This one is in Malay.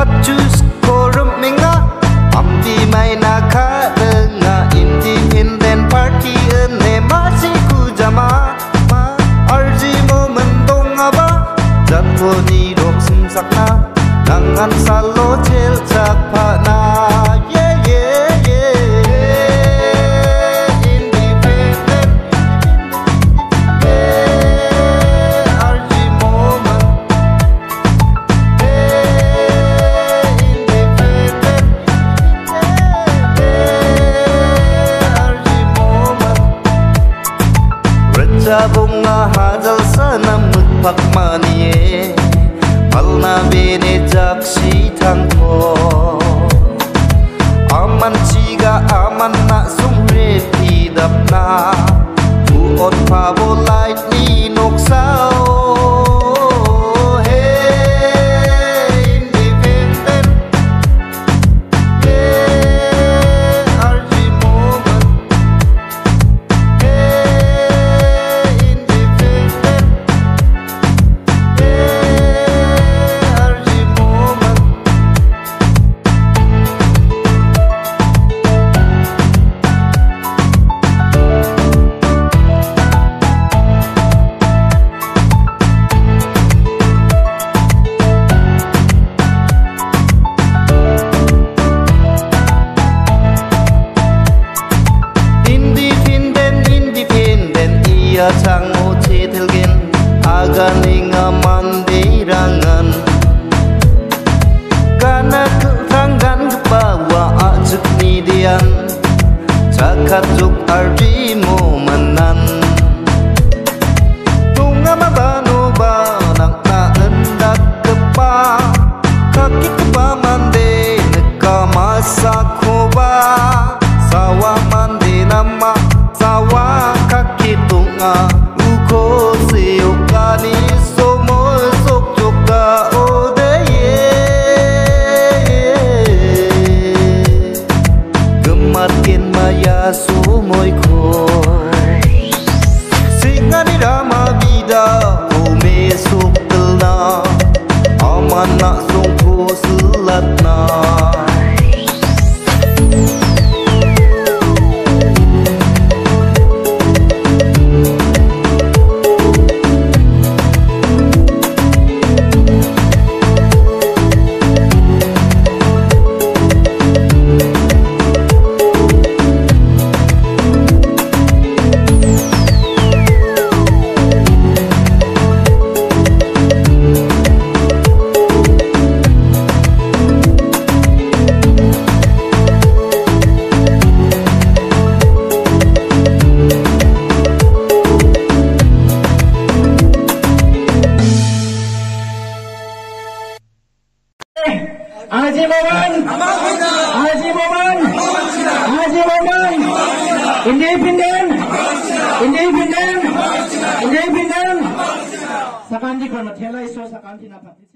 Hachus korum minga amdi maina khadenga independent party ene masih kujama arji momendong aba jatoni rok simsakna nangan salo jel jakpana bunga hajal sana mutpak manie palna bene jaksi tangko aman ciga aman na sumre pidapna buon pabo light ni noksao Chango cetelgen aganinga mandirangan kana ketanggan bawa ajuk nidian cakajuk ardimu menan tunga mabanu banang na endak kepa kaki kepa mande neka masa koba sawa mande nama sawa kaki tunga uko seokani somo sok joka odeye gematin maya somoy ko singani rama vida ome sok telna aman nak songko selatna Haji Moman, Haji Moman, Haji Moman, independent, independent, independent. Sakanti kono thelai so sakanti na pati.